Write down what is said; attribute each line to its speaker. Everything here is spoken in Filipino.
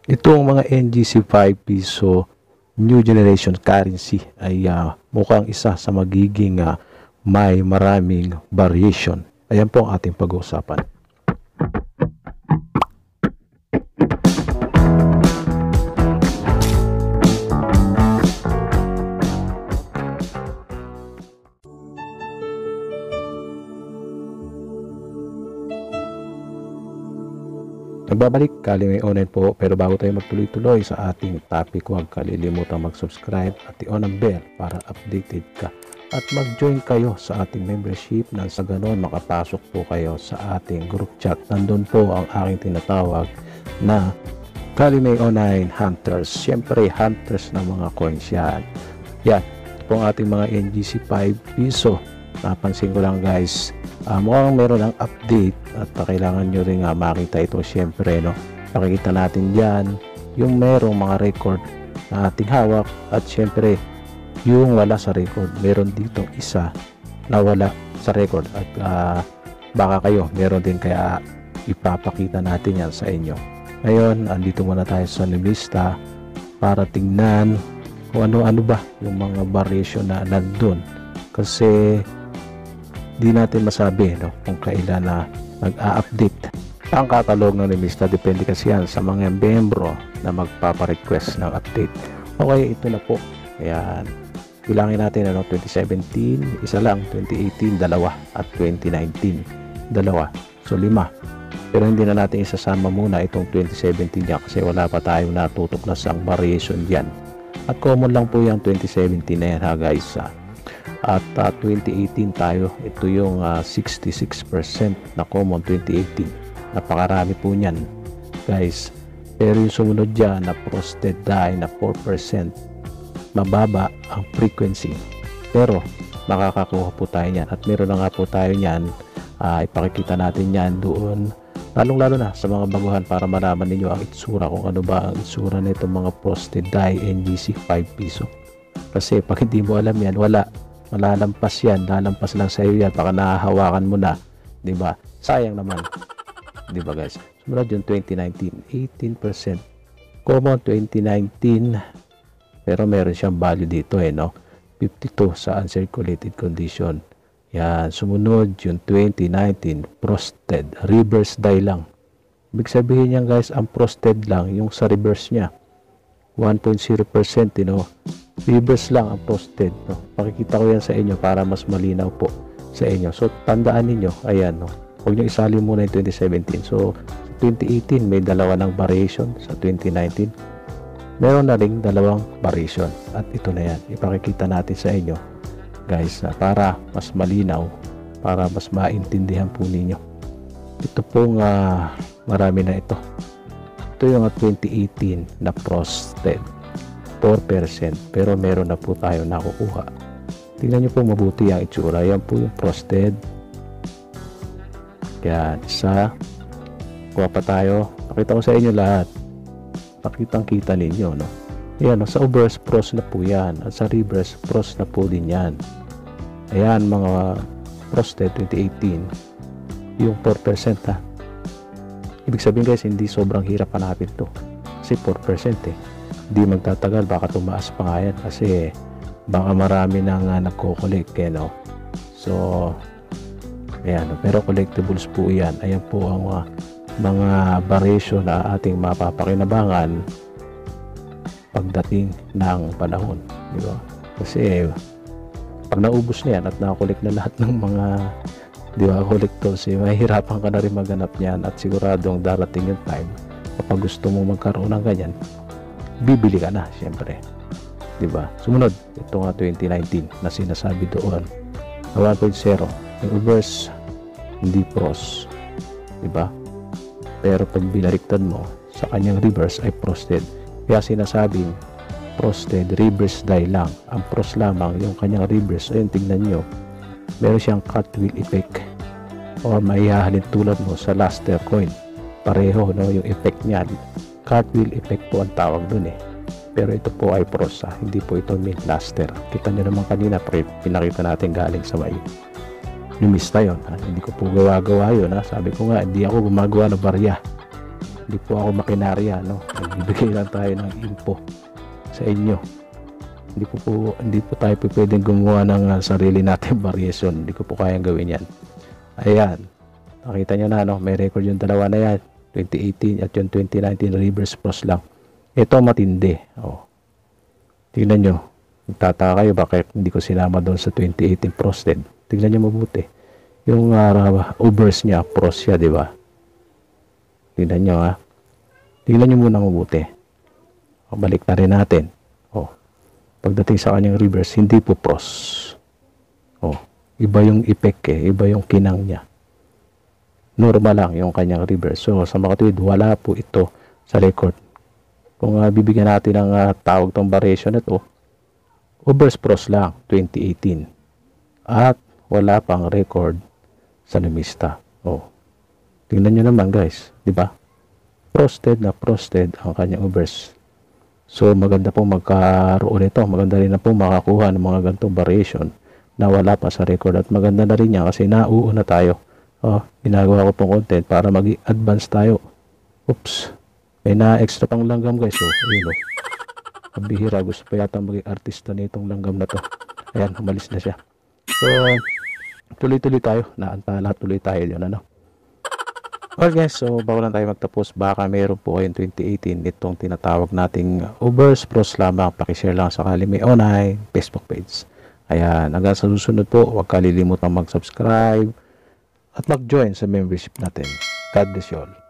Speaker 1: Itong mga NGC 5 piso new generation currency ay mukhang isa sa magiging may maraming variation. Ayan po ang ating pag-uusapan. Nagbabalik, Kalimay Online po, pero bago tayo magtuloy-tuloy sa ating topic, huwag kalilimutang mag-subscribe at i-on ang bell para updated ka at mag-join kayo sa ating membership nang sa ganon makapasok po kayo sa ating group chat. Nandun po ang aking tinatawag na Kalimay Online Hunters. Siyempre, hunters ng mga coins yan. Yan, ito po ang ating mga NGC 5 piso. Napansin ko lang guys, mukhang meron ng update at kailangan nyo rin makita ito syempre, no? Pakikita natin dyan yung merong mga record na ating hawak at syempre yung wala sa record. Meron ditong isa na wala sa record at baka kayo meron din, kaya ipapakita natin yan sa inyo. Ngayon, andito muna tayo sa Numista para tingnan kung ano-ano ba yung mga variation na nandun, kasi di natin masabi, no, kung kailan na nag-a-update ang catalog ng Numista. Depende kasi yan sa mga membro na magpapa-request ng update. Okay, ito na po. Ayan, bilangin natin 2017 isa lang, 2018 dalawa, at 2019 dalawa, so 5. Pero hindi na natin isasama muna itong 2017 yan kasi wala pa tayong natutuklasang variation dyan, at common lang po yung 2017 na yan ha guys. At 2018 tayo, ito yung 66% na common 2018. Napakarami po niyan guys. Pero yung sumunod dyan na frosted die na 4%, mababa ang frequency, pero makakakuha po tayo niyan. At meron na nga po tayo niyan, ipakikita natin yan doon, lalong lalo na sa mga baguhan, para malaman ninyo ang itsura, kung ano ba ang itsura na itong mga frosted die NGC 5 piso. Kasi pag hindi mo alam yan, malalampas yan, lalampas lang sa iyo yan, baka nahahawakan mo na, di ba? Sayang naman, di ba guys? Sumunod yung 2019, 18% common 2019, pero meron siyang value dito no, 52 sa uncirculated condition. Yan, sumunod yung 2019 frosted, reverse die lang. Ibig sabihin niyan guys, ang frosted lang yung sa reverse niya, 1.0%, reverse lang ang frosted, no? Pakikita ko yan sa inyo para mas malinaw po sa inyo. So tandaan ninyo, ayan, no? Huwag nyo isali muna yung 2017. So 2018 may dalawa ng variation, sa 2019 meron na ring dalawang variation, at ito na yan, ipakikita natin sa inyo guys, para mas malinaw, para mas maintindihan po ninyo. Ito pong marami na ito yung 2018 na frosted 4%, pero meron na po tayo nakukuha. Tingnan nyo po mabuti ang itsura. Yan po yung frosted. Yan, isa. Kuha pa tayo. Pakita ko sa inyo lahat. Pakitang kita ninyo, no? Ayan, sa reverse frost na po yan, at sa reverse frost na po din yan. Ayan, mga frosted 2018 yung 4% ha. Ibig sabihin guys, hindi sobrang hirap hanapin to kasi 4% hindi magtatagal, baka tumaas pa nga yan kasi baka marami nang nagko-collect, no? So ayan, pero collectibles po yan. Ayan po ang mga variation na ating mapapakinabangan pagdating ng panahon, di ba? Kasi pag naubos na yan at nakakollect na lahat ng mga, di ba, collectors, mahihirapan ka na rin maghanap niyan, at siguradong darating yung time kapag gusto mo magkaroon ng ganyan, bibili ka na syempre, di ba? Sumunod, ito nga 2019 na sinasabi doon na 1.0 yung reverse, hindi frost, di ba? Pero pag binaliktad mo, sa kanyang reverse ay frosted, kaya sinasabing frosted reverse die lang. Ang frost lamang yung kanyang reverse. Ayun, tingnan nyo, meron siyang cartwheel effect, o maihahalin tulad mo sa luster coin, pareho, no, yung effect niya. Cartwheel effect po ang tawag dun pero ito po ay frost, hindi po ito mint luster. Kita nyo naman kanina, pinakita natin galing sa may Numista yon, hindi ko po gawa yun, sabi ko nga, hindi ako gumagawa ng barya, Hindi po ako makinarya, no? Nagbibigay lang tayo ng info sa inyo. Hindi po tayo pwedeng gumawa ng sarili natin variation. Hindi ko po kayang gawin yan. Ayan. Nakita nyo na, no? May record yung dalawa na yan. 2018 at yung 2019 reverse frost lang. Ito matindi. Oh. Tingnan nyo. Nagtataka kayo bakit hindi ko sinama doon sa 2018 frosted. Tingnan nyo mabuti. Yung overs niya, frost siya, di ba? Tingnan nyo, ha. Tingnan nyo muna mabuti. Balik na rin natin. Oh. Pagdating sa kanyang reverse, hindi po frost. Oh. Iba yung effect iba yung kinang niya. Normal lang yung kanyang reverse. So, sa mga tuwid, wala po ito sa record. Kung bibigyan natin ng tawag tong variation na ito, overs frost lang, 2018. At wala pang record sa Numista. Oh. Tingnan nyo naman guys, di ba? Frosted na frosted ang kanyang overs. So maganda pong magkaroon ito. Maganda rin na pong makakuha ng mga ganitong variation na wala pa sa record. At maganda na rin yan kasi nauuna tayo. Oh, ginagawa ko pong content para mag-advance tayo. Oops. May na-extra pang langgam guys. Oh, ayun oh. Pabihira. Gusto pa yata maging artista nitong langgam na to. Ayan, umalis na siya. So, tuloy-tuloy tayo. Naantala tuloy tayo yun, ano? Well guys, so bago lang tayo magtapos, baka meron po kayong 2018 itong tinatawag nating overs frost lamang. Pakishare lang sakali may online Facebook page. Ayan, hanggang sa susunod po, huwag kalilimutang mag-subscribe at mag-join sa membership natin. God bless you all.